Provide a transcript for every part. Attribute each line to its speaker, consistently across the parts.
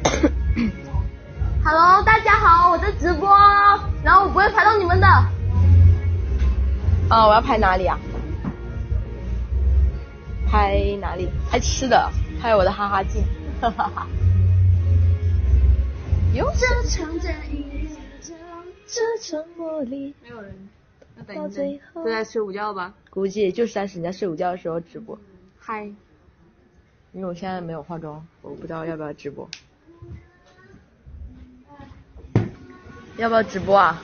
Speaker 1: Hello， 大家好，我在直播，然后我不会拍到你们的。
Speaker 2: 我要拍哪里啊？拍哪里？拍吃的，拍我的哈哈镜。哈哈哈。有这场战役，这场茉莉。
Speaker 1: 没有人。那等一等，都在睡午觉吧？
Speaker 2: 估计就是在人家睡午觉的时候直播。
Speaker 1: 嗨。
Speaker 2: 因为我现在没有化妆，我不知道要不要直播。要不要直播啊？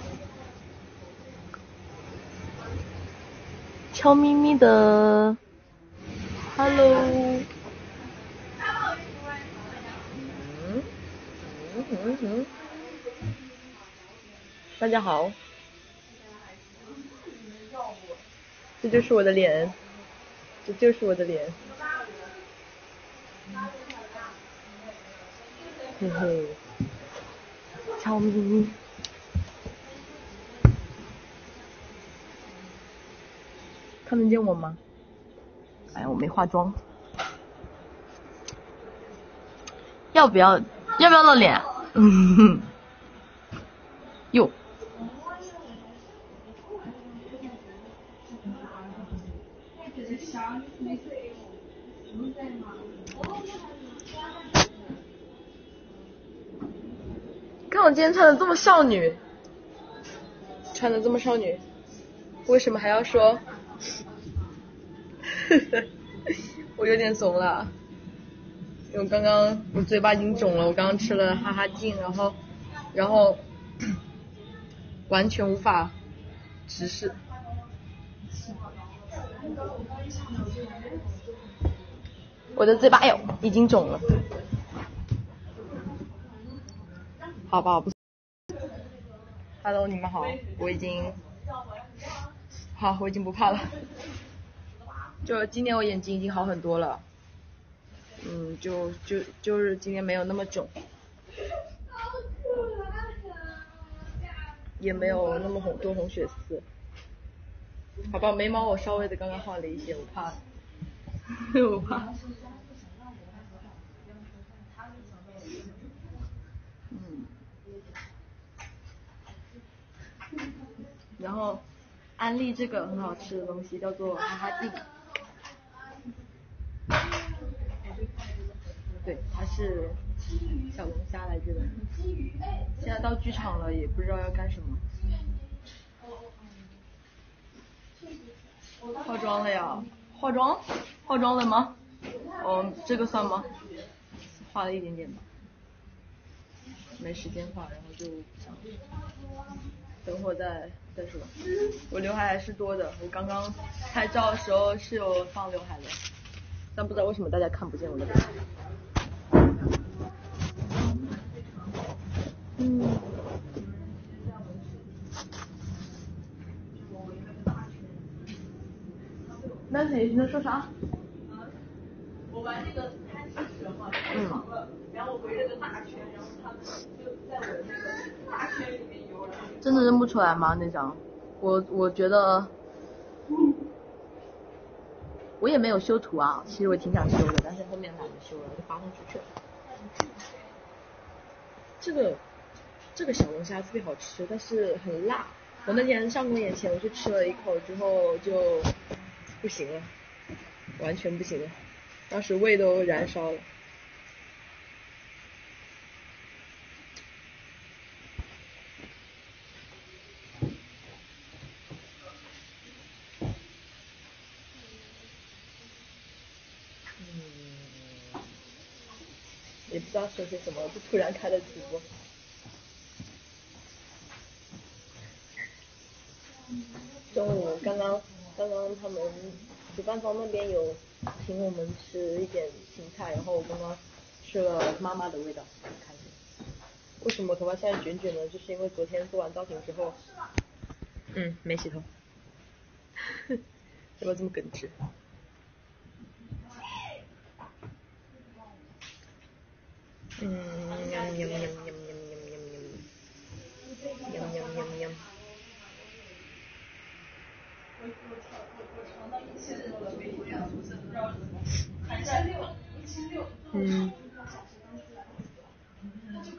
Speaker 2: 悄咪咪的 ，Hello。大家好。这就是我的脸，这就是我的脸。嘿嘿，悄咪咪。看得见我吗？哎呀，我没化妆。要不要露脸？哟。看我今天穿的这么少女，为什么还要说？我有点怂了，因为我嘴巴已经肿了，我刚刚吃了哈哈镜，然后完全无法直视。我的嘴巴已经肿了。好吧，不。Hello， 你们好，我已经不怕了。就今年我眼睛已经好很多了，就是今年没有那么肿，也没有那么多红血丝。好吧，眉毛我稍微的刚刚画了一些，我怕。我怕。然后安利这个很好吃的东西叫做哈哈镜。对，它是小龙虾来着的。现在到剧场了，也不知道要干什么。化妆了呀？化妆了吗？这个算吗？画了一点点吧，没时间画，然后就等会再说。我刘海还是多的，我刚刚拍照的时候是有放刘海的，但不知道为什么大家看不见我的刘海。那谁在说啥？我玩那个贪吃蛇嘛，长了，然后我围了个大圈，然后他们就在我那个大圈里面游。真的认不出来吗？那张？我觉得，我也没有修图啊。其实我挺想修的，但是后面懒得修了，就发送出去了。这个小龙虾特别好吃，但是很辣。我那天上公演前我去吃了一口之后就不行了，完全不行了，当时胃都燃烧了。也不知道说些什么，就突然开了直播。中午刚刚他们主办方那边有请我们吃一点青菜，然后我刚刚吃了妈妈的味道，很开心。为什么我头发现在卷卷呢？就是因为昨天做完造型之后，没洗头。要不要这么耿直？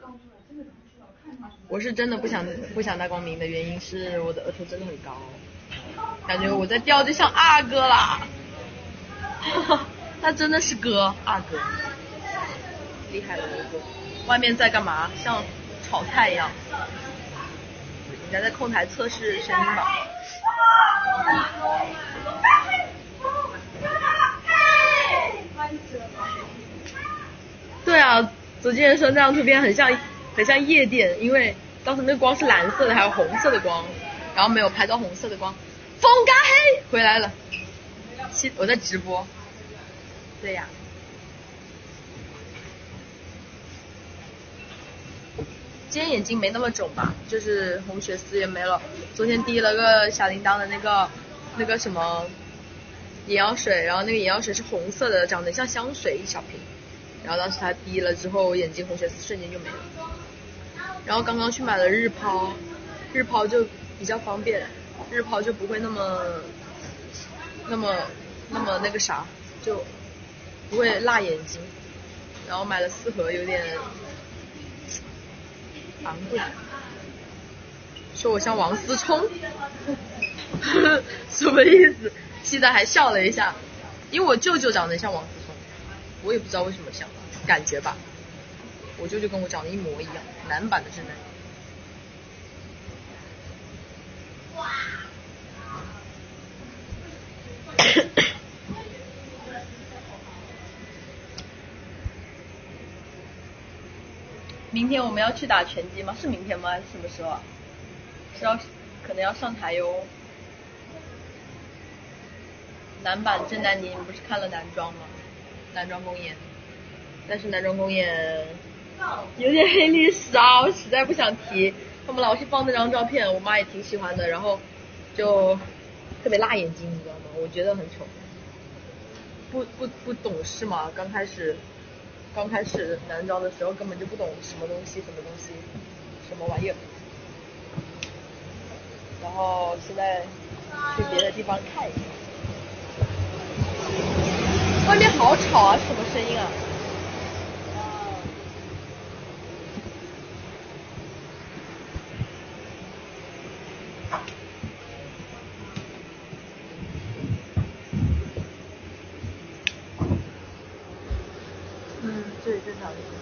Speaker 3: 我是真的不想大光明的原因是我的额头真的很高，感觉我在掉就像阿哥啦。他真的是哥，阿哥，厉害了我哥。外面在干嘛？像炒菜一样。应该在控台测试声音吧。对啊，左金人说那张图片很像夜店，因为当时那个光是蓝色的，还有红色的光，然后没有拍到红色的光。风干黑回来了，我在直播。对呀。今天眼睛没那么肿吧，就是红血丝也没了。昨天滴了个小铃铛的那个什么眼药水，然后那个眼药水是红色的，长得像香水一小瓶。然后当时它滴了之后，眼睛红血丝瞬间就没了。然后刚刚去买了日抛就比较方便，日抛就不会那么那个啥，就不会辣眼睛。然后买了4盒，有点昂贵。说我像王思聪，什么意思？现在还笑了一下，因为我舅舅长得像王思聪，我也不知道为什么像，感觉吧。我舅舅跟我长得一模一样，男版的真男。明天我们要去打拳击吗？是明天吗？什么时候啊？可能要上台哟。男版郑丹妮不是看了男装吗？男装公演，但是男装公演有点黑历史啊，我实在不想提。他们老是放那张照片，我妈也挺喜欢的，然后就特别辣眼睛，你知道吗？我觉得很丑。不懂事嘛，刚开始男装的时候根本就不懂什么东西什么玩意儿，然后现在去别的地方看一下。外面好吵啊，是什么声音啊？这里正常一点。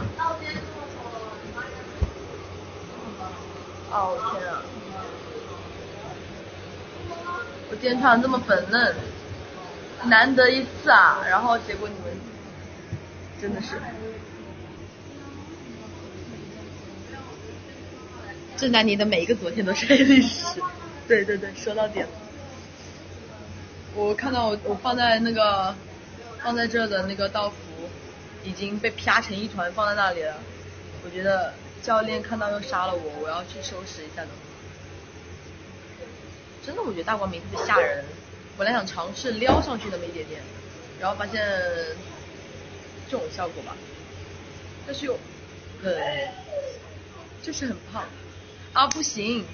Speaker 3: 哦天啊！我今天穿的这么粉嫩，难得一次啊，然后结果你们真的是。郑丹妮的每一个昨天都是黑历史。对，说到点了。我看到我放在这的那个道服已经被啪成一团放在那里了，我觉得教练看到又杀了我要去收拾一下的。真的我觉得大光明特别吓人，本来想尝试撩上去那么一点点，然后发现这种效果吧，但是又就是很胖啊，不行。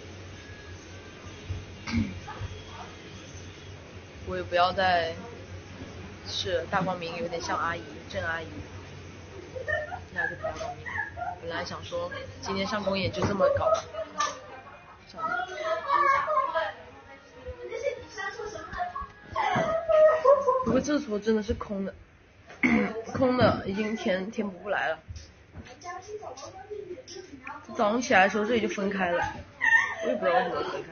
Speaker 3: 我也不要再是大光明有点像阿姨，郑阿姨，那就不大光明。本来想说今天上公演就这么搞吧，不过这坨真的是空的，空的已经填补不来了。早上起来的时候这里就分开了，我也不知道为什么分开。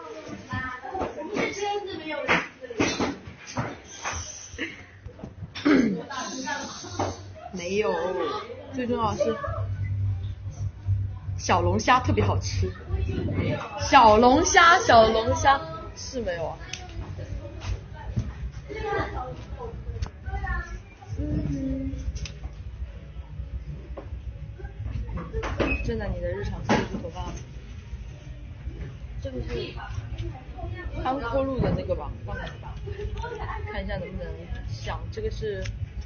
Speaker 3: 没有，最重要的是小龙虾特别好吃。小龙虾是没有啊。正在你的日常梳头发，这个是安坡路的那个吧，看一下能不能想，这个是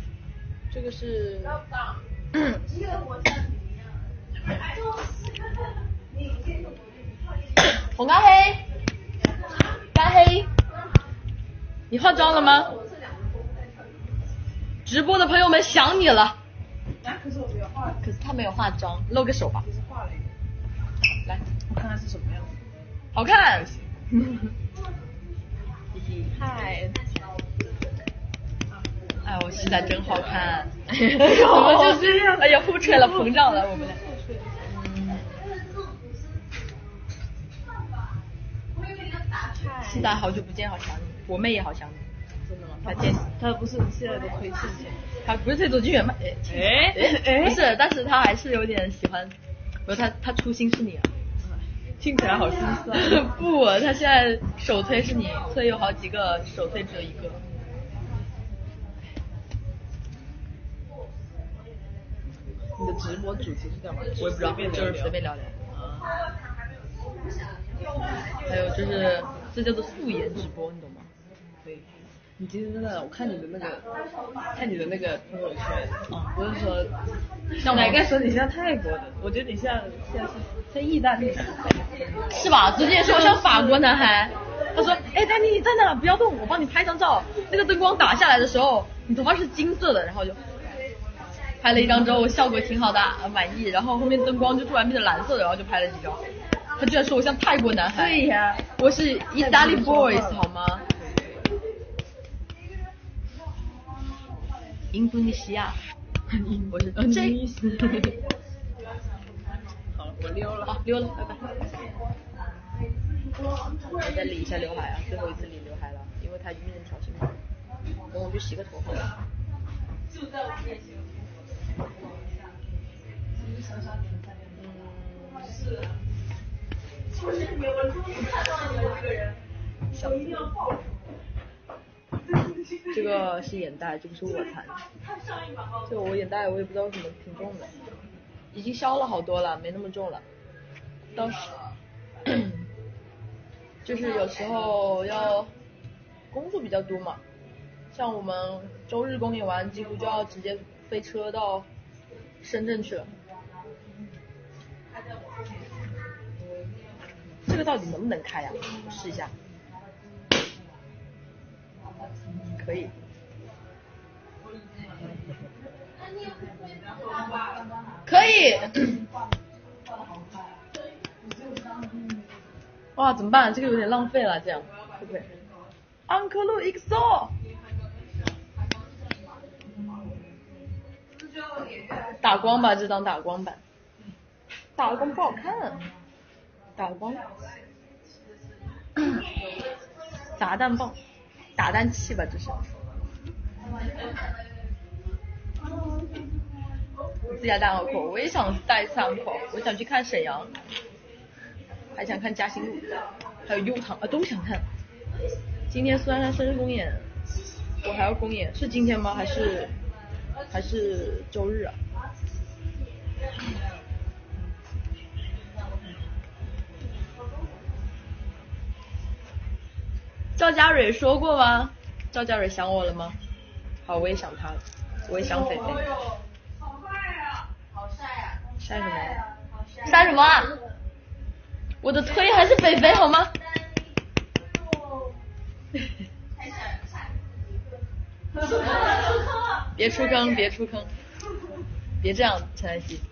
Speaker 3: 红干黑，你化妆了吗？直播的朋友们想你了。可是他没有化妆，露个手吧。
Speaker 2: 画了一个，
Speaker 3: 来，
Speaker 2: 我看看是什么样子。
Speaker 3: 好看。嗨。哎，我现在真好看。怎么就这样？哎呀，互吹了，膨胀了，我们俩。现在好久不见，好想你。我妹也好想你。
Speaker 2: 真的吗？
Speaker 3: 她
Speaker 2: 不是现在都推荐你，
Speaker 3: 她不是推走进远吗？不是，但是她还是有点喜欢。不是她初心是你啊。
Speaker 2: 听起来好心酸。
Speaker 3: 不，她现在首推是你，推有好几个，首推只有一个。
Speaker 2: 你的直播主题是干嘛？
Speaker 3: 我也不知道，就是随便聊聊。还有就是，这叫做素颜直播，你懂吗？
Speaker 2: 可以。你今天真的，我看你的那个朋友圈，不是说，哪个说你像泰国的？我觉得你现在像意大利的。
Speaker 3: 是吧？直接说像法国男孩。他说：“哎，丹妮你在哪？不要动，我帮你拍张照。那个灯光打下来的时候，你头发是金色的。”然后就拍了一张之后，效果挺好的，满意。然后后面灯光就突然变成蓝色的，然后就拍了几张。他居然说我像泰国男孩。
Speaker 2: 对呀，
Speaker 3: 我是意大利 boys 好吗？印度尼西亚。我是 J。
Speaker 2: 好了，我溜了。
Speaker 3: 好，溜了，拜拜。我再理一下刘海啊，最后一次理刘海了，因为它晕人小心点。等我去洗个头好了。就在我面前。是。就是你们终于看到你们这个人，我一定要报仇。这个是眼袋，这个是卧蚕。这个我眼袋我也不知道为什么挺重的，已经消了好多了，没那么重了。当时就是有时候要工作比较多嘛，像我们周日公演完，几乎就要直接飞车到深圳去了。这个到底能不能开呀？我试一下。可以。可以。哇，怎么办？这个有点浪费了，这样会不会 ？Uncle XO。打光吧，这张打光版。打光不好看。打光。砸弹棒。打蛋器吧，这是。自家戴耳口，我也想戴一次耳口，我想去看沈阳，还想看嘉兴路，还有优唐都想看。今天苏珊珊生日公演，我还要公演，是今天吗？还是周日啊？赵家蕊说过吗？赵家蕊想我了吗？好，我也想他了，我也想菲菲。好帅啊！好晒啊！晒什么？晒什么啊？我的推还是菲菲好吗？别出坑，别出坑，别这样，陈安希。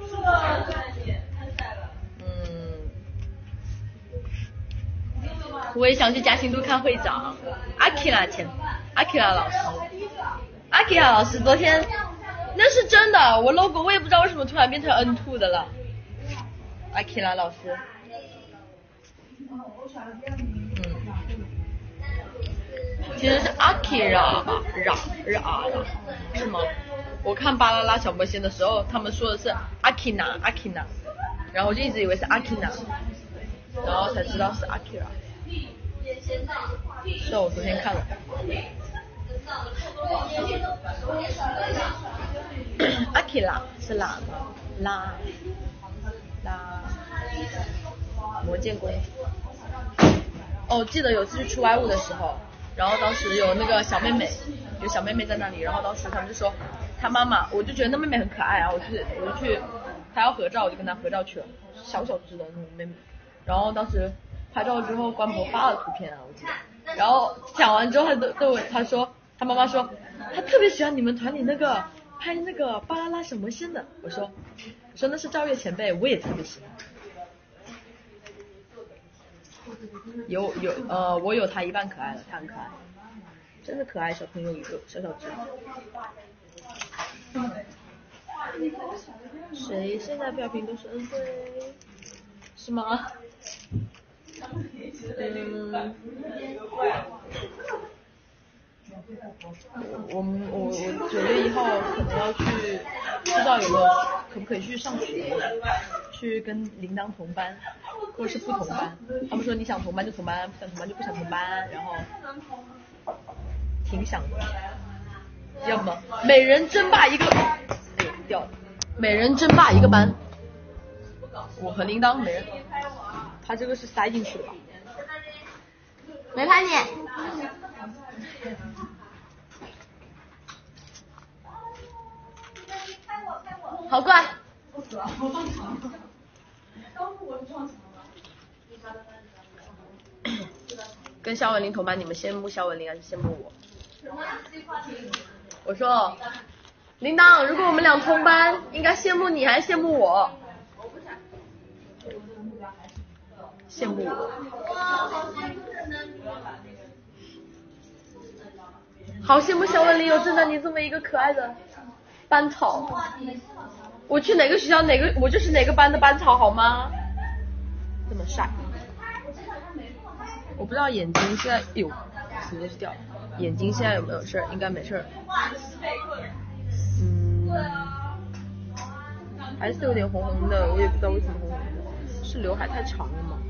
Speaker 3: 我也想去嘉兴路看会长，阿 Kira 前，阿 Kira 老师，阿 Kira 老师昨天那是真的，我 logo 我也不知道为什么突然变成 N2 的了，阿 Kira 老师，其实是阿 Kira 吧，是吗？我看巴啦啦小魔仙的时候，他们说的是阿 Kina， 然后我就一直以为是阿 Kina， 然后才知道是阿 Kira。是我昨天看了。阿 Kira 是喇吗？拉魔剑公主。哦，记得有次去出外务的时候，然后当时有那个小妹妹，有小妹妹在那里，然后当时他们就说她妈妈，我就觉得那妹妹很可爱啊，我就去，她要合照，我就跟她合照去了，小只的那种妹妹，然后当时拍照之后，关博发了图片啊，我记得。然后讲完之后，他说他妈妈说，他特别喜欢你们团里那个拍那个巴啦啦小魔仙的，我说那是赵月前辈，我也特别喜欢。我有他一半可爱了，他很可爱，真的可爱小朋友一个，小小只。谁现在票评都是恩惠，是吗？我9月1号可能要去，不知道有没有可不可以去上学，去跟铃铛同班，或者是不同班。他们说你想同班就同班，不想同班就不想同班，然后挺想的。要么每人争霸一个，掉了，每人争霸一个班。我和铃铛每人，他这个是塞进去的吧？
Speaker 1: 没拍你。好怪。
Speaker 3: 跟肖文林同班，你们羡慕肖文林还是羡慕我？我说，铃铛，如果我们俩同班，应该羡慕你还是羡慕我？羡慕我。好羡慕肖文林有郑丹妮这么一个可爱的班草。我去哪个学校我就是哪个班的班草好吗？这么帅。我不知道眼睛现在，什么东西掉了？眼睛现在有没有事儿？应该没事儿。还是有点红红的，我也不知道为什么红红的，是刘海太长了吗？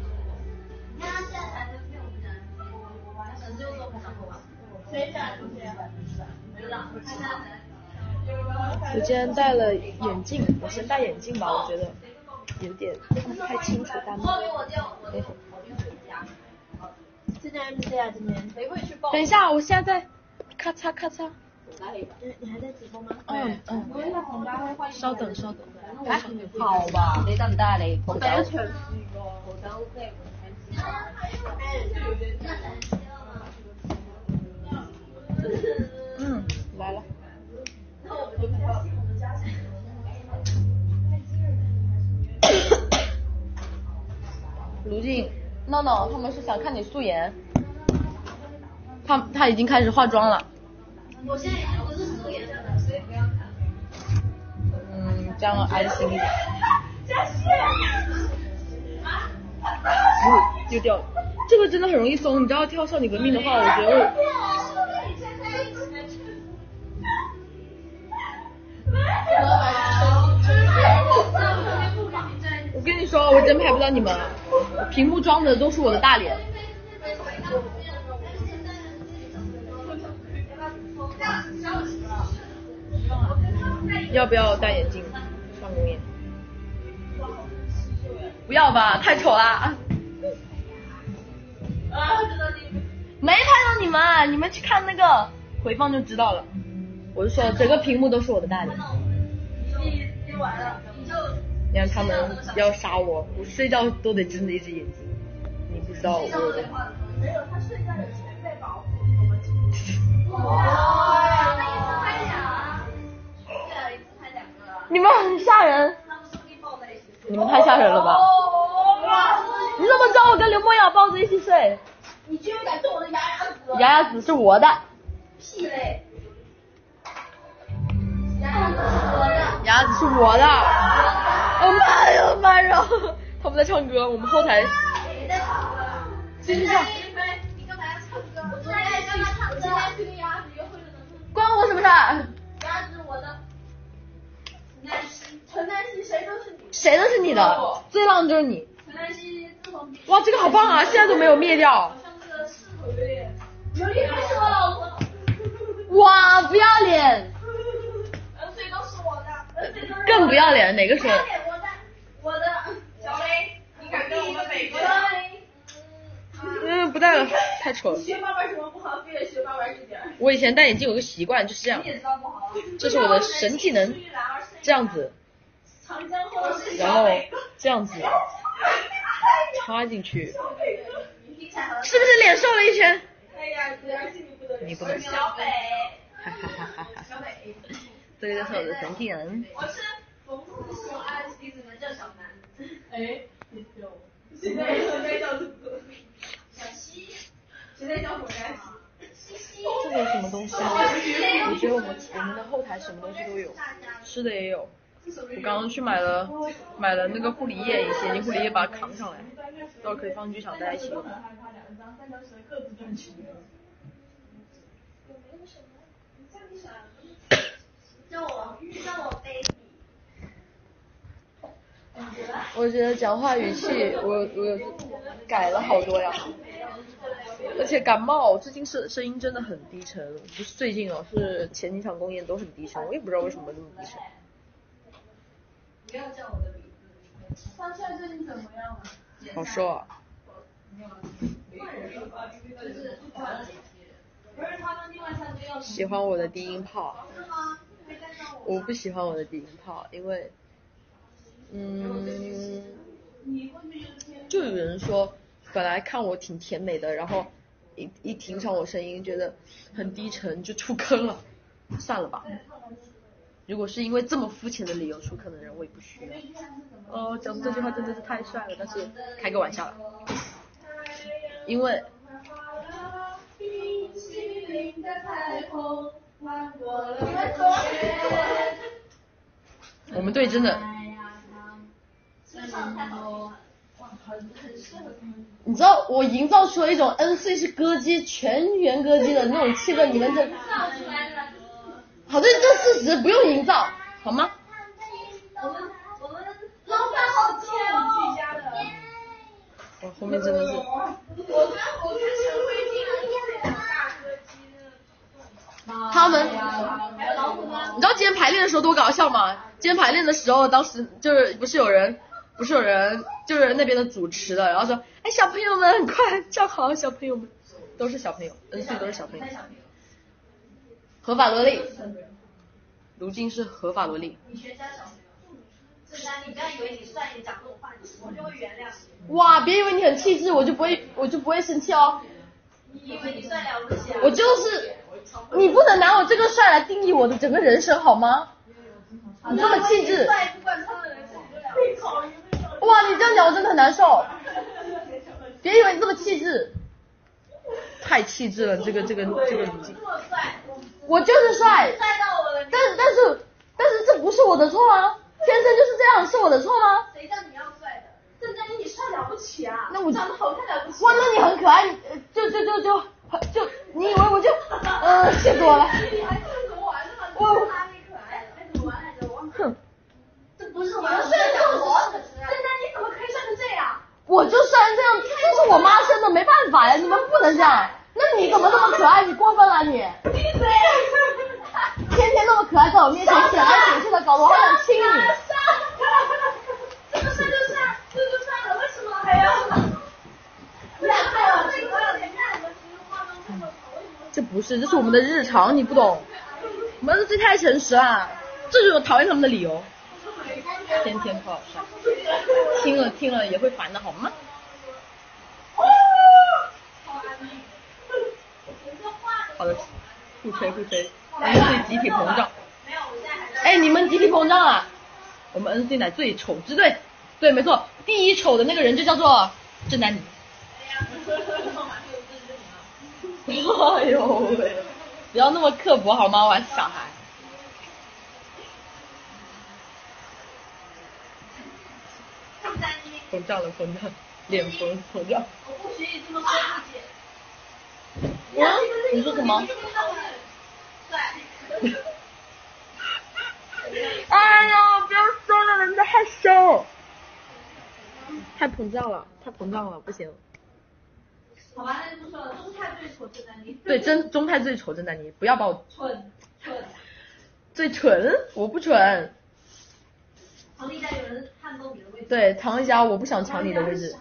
Speaker 3: 我今天戴了眼镜，我先戴眼镜吧，我觉得有点看不太清楚大幕。等一下，我现在在咔嚓咔嚓。
Speaker 1: 你还在直播吗？
Speaker 3: 稍等。
Speaker 2: 还好吧，你得唔得啊？你抱走。
Speaker 3: 来了。卢静闹闹他们是想看你素颜，他已经开始化妆了。
Speaker 1: 我现在已经不是素颜了，所以不要看。
Speaker 3: 这样安心一点。丢掉了，这个真的很容易松，你知道跳少女革命的话，我觉得我跟你说，我真拍不到你们，屏幕装的都是我的大脸。要不要戴眼镜上公演？不要吧，太丑啦！没拍到你们，你们去看那个回放就知道了。我就说整个屏幕都是我的大脸。你看他们要杀我，我睡觉都得睁着一只眼睛。你不知道我有多。
Speaker 2: 没有，他睡觉有全被保护。
Speaker 3: 你们很吓人，你们太吓人了吧？你怎么知道我跟刘梦瑶抱着一起睡？
Speaker 1: 你居然敢动我的牙牙子！
Speaker 3: 牙牙子是我的。
Speaker 1: 屁嘞！牙牙子是我的。
Speaker 3: 牙牙子是我的。哦妈呀！他们在唱歌，我们后台。
Speaker 1: 你在唱歌？
Speaker 3: 继续唱。
Speaker 1: 你干嘛要唱歌？我今天去跟牙牙子约会了呢。
Speaker 3: 关我什么事？
Speaker 1: 牙牙子是我的。陈丹希谁都是你。
Speaker 3: 谁都是你的，最浪就是你。
Speaker 1: 陈丹希自从
Speaker 3: 哇，这个好棒啊！现在都没有灭掉。
Speaker 1: 好像这个势头有点。刘丽还是我老婆。
Speaker 3: 哇，不要脸！
Speaker 1: 最都是我的。
Speaker 3: 更不要脸，哪个说？
Speaker 1: 我的小雷，你敢跟我们美国？
Speaker 3: 不戴了，太丑了。
Speaker 1: 学爸爸什么不好，非得学爸爸这点。
Speaker 3: 我以前戴眼镜有个习惯，就是这样。
Speaker 1: 你也知道不好。
Speaker 3: 这是我的神技能，这样子，然后这样子插进去，是不是脸瘦了一圈？
Speaker 1: 哎呀，
Speaker 3: 你不能。
Speaker 1: 小北。
Speaker 3: 哈哈哈哈哈。
Speaker 1: 小北。
Speaker 3: 这个就是我的神经人。
Speaker 1: 我是冯子熙，我爱弟子们叫小南。哎，现在叫小西，现在叫什么呀？西西。
Speaker 3: 这个有什么东西？我觉得我们的后台什么东西都有，吃的也有。我刚刚去买了那个护理液，眼睛护理液把它扛上来，到时候可以放剧场大家一起用。
Speaker 1: 叫我 baby。
Speaker 3: 我觉得讲话语气我改了好多呀，而且感冒最近声音真的很低沉，不是最近哦，是前几场公演都很低沉，我也不知道为什么那么低沉。
Speaker 1: 不要叫我的名字。他现在最近怎么样了？
Speaker 3: 好瘦啊。喜欢我的低音炮。我不喜欢我的低音炮，因为就有人说本来看我挺甜美的，然后一听上我声音觉得很低沉就出坑了，算了吧。如果是因为这么肤浅的理由出坑的人，我也不需要。讲这句话真的是太帅了，但是开个玩笑了。因为我们队真的，你知道我营造出了一种 NC 是歌姬全员歌姬的那种气氛，你们这好，这事实不用营造好吗？
Speaker 1: 我们老板好巨家的。
Speaker 3: 我后面真的是。他们，你知道今天排练的时候多搞笑吗？今天排练的时候，当时就是不是有人就是那边的主持的，然后说，哎，小朋友们快站好，小朋友们都是小朋友，NC 都是小朋友，合法萝莉，卢静是合法萝莉。
Speaker 1: 你学家小朋友，正丹，你不要以为你帅，你讲这种话，我就会原谅你。
Speaker 3: 哇，别以为你很气质，我就不会生气哦。
Speaker 1: 你以为你帅了不起啊？
Speaker 3: 我就是，你不能拿我这个帅来定义我的整个人生好吗？你这么气质，哇，你这样讲我真的很难受。别以为你这么气质，太气质了，这个女性。我就是帅，但是这不是我的错啊，天生就是这样，是我的错吗？
Speaker 1: 谁叫你要帅的？郑嘉颖，你帅了不起啊！
Speaker 3: 那我
Speaker 1: 长得好看了不起。
Speaker 3: 哇，那你很可爱，就你以为我就气死我了。
Speaker 1: 你还看怎么玩的吗？我哪里可爱了？哎，怎么玩来着？我忘了。哼，这不是玩的。帅成我，郑嘉你怎么可以帅成这样？
Speaker 3: 我就帅成这样，这是我妈生的，没办法呀，你们不能这样。那你怎么那么可爱？你过分了你！
Speaker 1: 闭嘴！
Speaker 3: 天天那么可爱，在我面前显来显去的，搞得我好想亲你。
Speaker 1: 这个帅就帅，这就帅了，为什么还要？
Speaker 3: 这不是，这是我们的日常，你不懂。我们这太诚实了，这就是我讨厌他们的理由。天天可好帅，听了也会烦的好吗？好的，互吹，NC 集体膨胀。哎，你们集体膨胀啊？我们 NC 乃最丑之队，对，没错，第一丑的那个人就叫做郑丹妮。哎呦喂，不要那么刻薄好吗？我还是小孩。膨胀了，脸膨胀。
Speaker 1: 我不许你这么说自己。
Speaker 3: 你说什么？哎呀，不要说了，人家害羞。太膨胀了，不行。
Speaker 1: 好吧，那就不说了。中泰最丑郑丹妮。
Speaker 3: 对，中泰最丑郑丹妮，不要把我。
Speaker 1: 蠢。
Speaker 3: 最蠢？我不蠢。
Speaker 1: 唐丽佳有人撼动你的位置。
Speaker 3: 对，唐丽佳，我不想抢你的位置。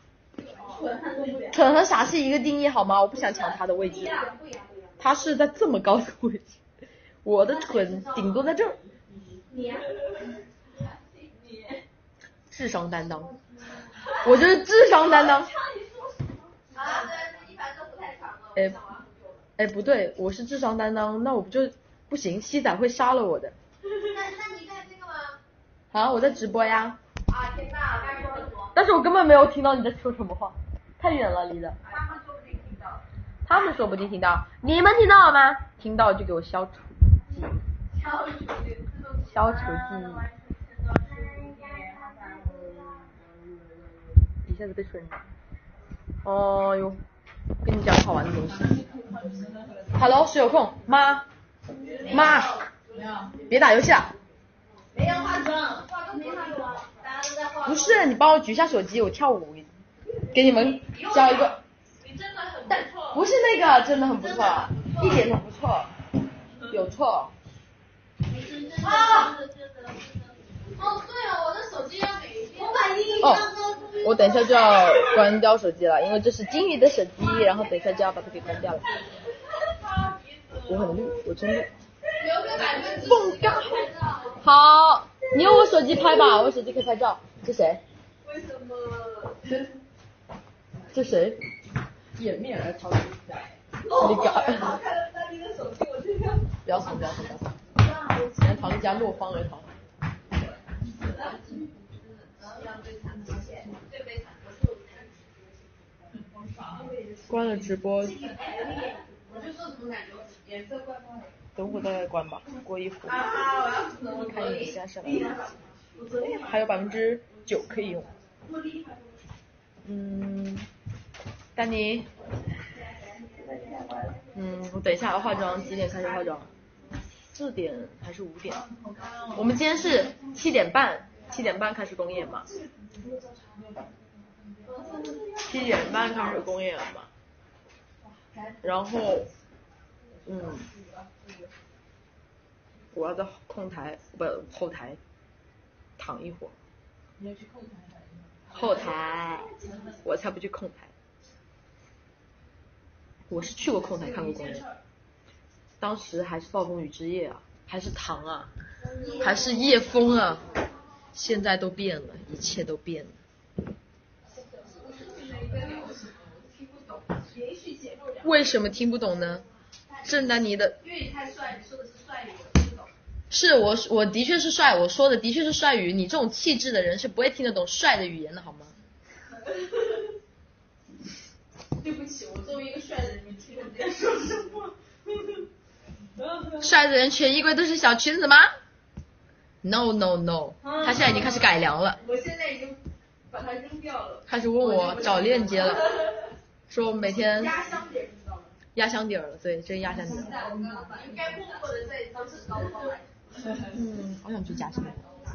Speaker 3: 蠢和傻是一个定义好吗？我不想抢他的位置。他是在这么高的位置，我的蠢顶多在这儿。
Speaker 1: 你
Speaker 3: 智商担当，我就是智商担当。
Speaker 1: 啊，对，一般都不太长了。
Speaker 3: 哎，不对，我是智商担当，那我不行，西仔会杀了我的。 啊，我在直播呀。
Speaker 1: 啊天哪，该说什么？
Speaker 3: 但是我根本没有听到你在说什么话，太远了离的。
Speaker 1: 他们说不定听到。
Speaker 3: 他们说不定听到，你们听到了吗？听到就给我消除记忆。消除记忆。一下子被顺着。哦哟，跟你讲好玩的东西。Hello， 谁有空？妈，别打游戏了。
Speaker 1: 没有化妆，没化妆，大家都在化妆。
Speaker 3: 不是，你帮我举一下手机，我跳舞，给你们教一个。
Speaker 1: 你真的很不错。
Speaker 3: 不是那个，真的很不错，一点都不错，有错。
Speaker 1: 啊！哦，对了，我的手机要每天。我把音乐
Speaker 3: 我等一下就要关掉手机了，因为这是金鱼的手机，然后等一下就要把它给关掉了。我很绿，我真绿。蹦嘎。好，你用我手机拍吧，我手机可以拍照。这谁？
Speaker 1: 为什么？
Speaker 3: 这谁？
Speaker 2: 掩面而逃出来。
Speaker 3: 你搞。
Speaker 1: 看了丹妮的手机，我这个。
Speaker 3: 不要怂。然后唐丽家落荒而逃。关了直播。
Speaker 1: 我就说怎么感觉颜色怪怪的。
Speaker 3: 等会再关吧，过一会儿。
Speaker 1: 我要怎么
Speaker 3: 看一眼下来。还有9%可以用。丹妮。我等一下要化妆，几点开始化妆？4点还是5点？我们今天是7点半开始公演嘛？7点半开始公演嘛？然后，我要在后台躺一会儿。
Speaker 2: 你要去后台？
Speaker 3: 后台，我才不去控台。我是去过控台看过公演，当时还是暴风雨之夜啊，还是糖啊，还是夜风啊，现在都变了，一切都变了。为什么听不懂呢？郑丹妮的。
Speaker 1: 因为你太帅，你说的是帅语，我听不懂。
Speaker 3: 是我的确是帅，我说的的确是帅语，你这种气质的人是不会听得懂帅的语言的好吗？
Speaker 1: 对不起，我作为一个帅的人，没听懂你在说什么。
Speaker 3: 帅的人全衣柜都是小裙子吗 ？No， 他现在已经开始改良了。
Speaker 1: 我现在已经把它扔掉了。
Speaker 3: 开始问我找链接了，说我每天
Speaker 1: 压箱底儿，知道吗？
Speaker 3: 压箱底儿了，对，真压箱底儿。
Speaker 1: 应该默默的在当时高考买。
Speaker 3: 好想去嘉兴。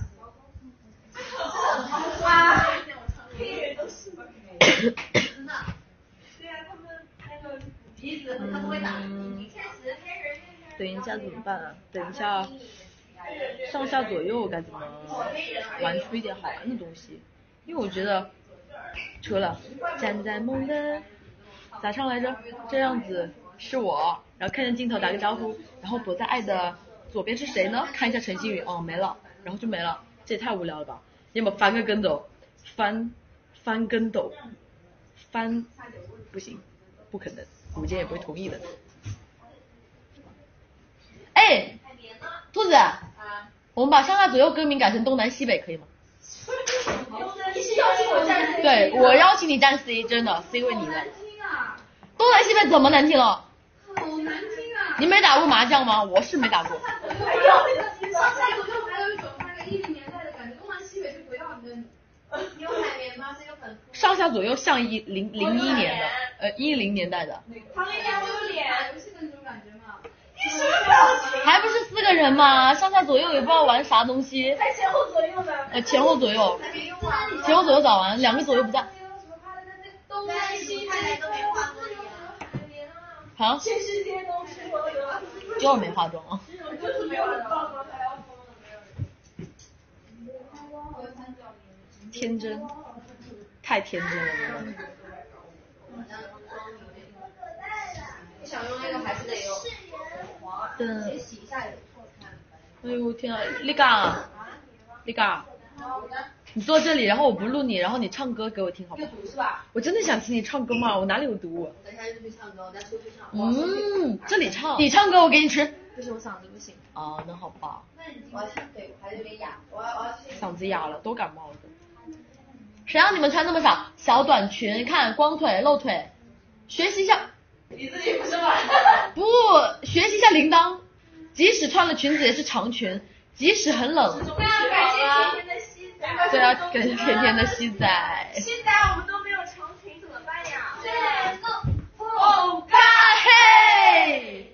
Speaker 1: 哇，黑人都是吗？真的。对啊，他们那个鼻子他不会打。
Speaker 3: 等一下怎么办啊？等一下上下左右该怎么玩出一点好玩的东西？因为我觉得除了站在梦的咋唱来着？这样子是我，然后看见镜头打个招呼，然后躲在爱的左边是谁呢？看一下陈星宇，没了，然后就没了，这也太无聊了吧？要么翻个跟斗，翻跟斗，不行，不可能，古剑也不会同意的。哎，兔子，我们把上下左右歌名改成东南西北可以吗？
Speaker 1: 你是邀请我站 C？
Speaker 3: 对，我邀请你站 C， 真的 C 为你的。东南西北怎么难听了？
Speaker 1: 好难听啊！
Speaker 3: 你没打过麻将吗？我是没打过。
Speaker 1: 哎呦，上下左右还有一种那个10年代的感觉，东南西北就不要你的。有海绵吗？是一个粉。
Speaker 3: 上下左右像01年的，10年代的。
Speaker 1: 他们家都有脸，不是那种感觉吗？
Speaker 3: 你什么表情？还不是4个人吗？上下左右也不知道玩啥东西。
Speaker 1: 还前后左右的。
Speaker 3: 前后左右。前后左右咋玩？2个左右不在。
Speaker 1: 东南西北都没化妆
Speaker 3: 啊？
Speaker 1: 全世界都是我的。
Speaker 3: 就是没化妆啊。
Speaker 1: 就是没有人化妆还要疯了。
Speaker 3: 天真，太天真了。
Speaker 1: 你想用那个还是得用。
Speaker 3: 对。
Speaker 1: 洗一下也不错看。
Speaker 3: 哎呦天啊，丽嘎， 你坐这里，然后我不录你，然后你唱歌给我听，好不好？
Speaker 1: 有毒是吧？
Speaker 3: 我真的想听你唱歌嘛，我哪里有毒？
Speaker 1: 等一下就去唱歌，我再出去唱。
Speaker 3: 这里唱，你唱歌我给你吃。
Speaker 1: 不是我嗓子不行。
Speaker 3: 哦，那好吧。
Speaker 1: 我要唱，对，我还是有点哑，我要
Speaker 3: 嗓子哑了，都感冒了。谁让你们穿那么少？小短裙，看光腿露腿，学习一下。
Speaker 1: 你自己不是吗？
Speaker 3: 不，学习一下铃铛，即使穿了裙子也是长裙，即使很冷。
Speaker 1: 对啊，感谢甜甜的西仔。
Speaker 3: 对啊，感谢甜甜的西仔。
Speaker 1: 西仔我们都没有长裙怎么办呀？对，
Speaker 3: 哦嘎嘿！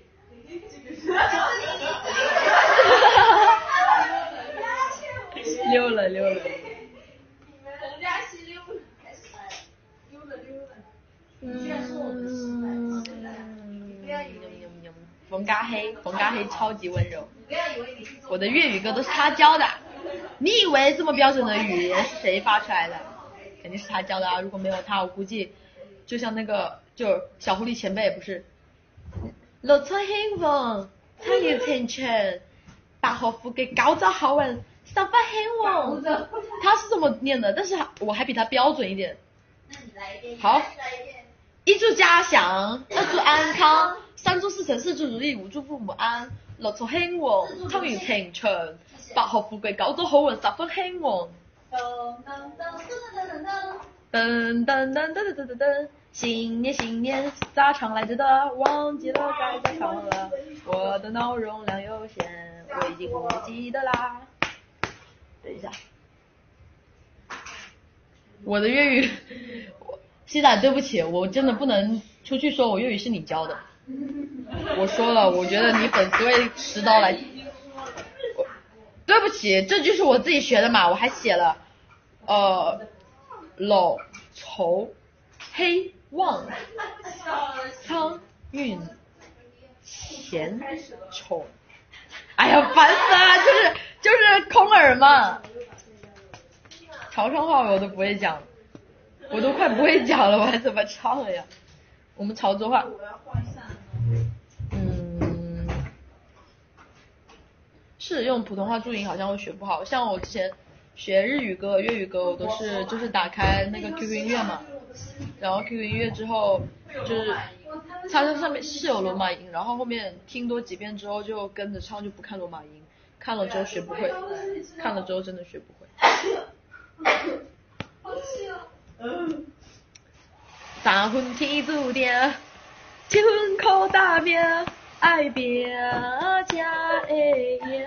Speaker 3: 溜了。
Speaker 1: 洪嘉熙溜了。
Speaker 3: 冯嘎黑超级温柔。我的粤语歌都是他教的，你以为这么标准的语言是谁发出来的？肯定是他教的啊！如果没有他，我估计就像那个就小狐狸前辈不是绿彩兴旺，参與青春，白河覆嘅高早好運，十分興旺。他是这么念的，但是我还比他标准一点。
Speaker 1: 那你来一遍。
Speaker 3: 好。一祝家祥，二祝安康，三祝事成，四祝如意，五祝父母安，六祝興旺，參與青春，白河富貴，九祝好運，十分興旺。噔噔噔噔噔噔噔噔，新年，咋唱来着的？忘记了该再唱了，我的脑容量有限，我已经不记得啦。等一下，我的粤语。西仔，对不起，我真的不能出去说我粤语是你教的。我说了，我觉得你粉丝会持刀来。对不起，这句是我自己学的嘛，我还写了老愁黑旺苍运前丑。哎呀，烦死了，就是空耳嘛。潮汕话我都不会讲。我都快不会讲了，我还怎么唱了呀？我们潮州话，是用普通话注音好像会学不好。像我之前学日语歌、粤语歌，我都是就是打开那个 QQ 音乐嘛，然后 QQ 音乐之后就是它上面是有罗马音，然后后面听多几遍之后就跟着唱，就不看罗马音，看了之后学不会，看了之后真的学不会。三分天注定，七分靠打拼，爱拼才会赢。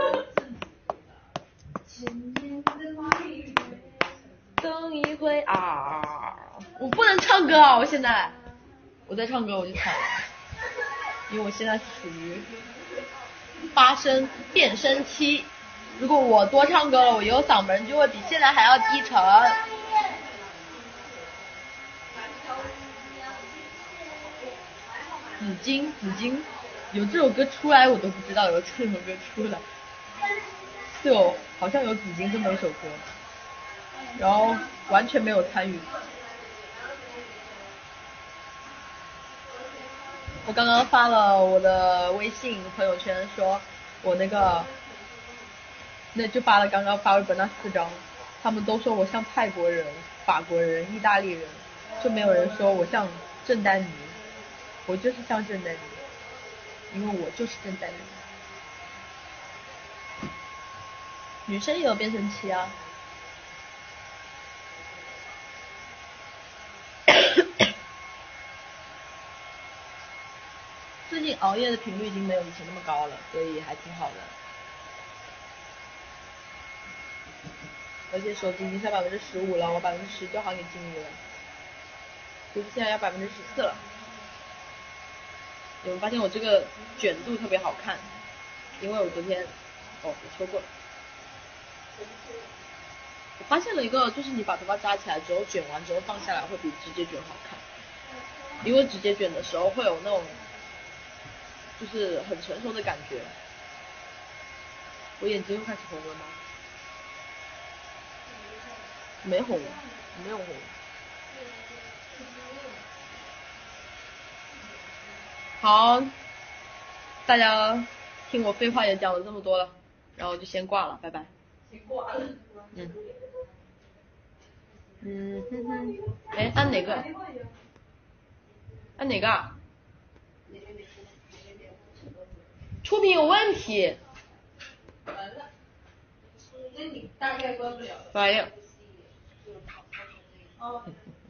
Speaker 3: 等一会啊！我不能唱歌啊！我现在我在唱歌我就惨了，因为我现在处于发声变声期。如果我多唱歌了，我以后嗓门就会比现在还要低沉。紫荆，有这首歌出来我都不知道有这首歌出来。对哦，好像有紫荆这么一首歌，然后完全没有参与。我刚刚发了我的微信朋友圈，说我那就发了刚刚发微博那4张，他们都说我像泰国人、法国人、意大利人，就没有人说我像郑丹妮。我就是像郑丹妮，因为我就是郑丹妮。女生也有变声期啊。最近熬夜的频率已经没有以前那么高了，所以还挺好的。而且手机已经下15%了，我10%就还给静怡了，就是现在要14%了。有没有发现我这个卷度特别好看？因为我昨天我说过了，我发现了一个，就是你把头发扎起来之后，卷完之后放下来会比直接卷好看。因为直接卷的时候会有那种就是很成熟的感觉。我眼睛又开始红了吗？没红，没有红。好，大家听我废话也讲了这么多了，然后就先挂了，拜拜。
Speaker 1: 先挂了。
Speaker 3: 哎，按哪个？按哪个？出品有问题。
Speaker 1: 完了，那你大概关不了了。
Speaker 3: 反应。
Speaker 1: 哦。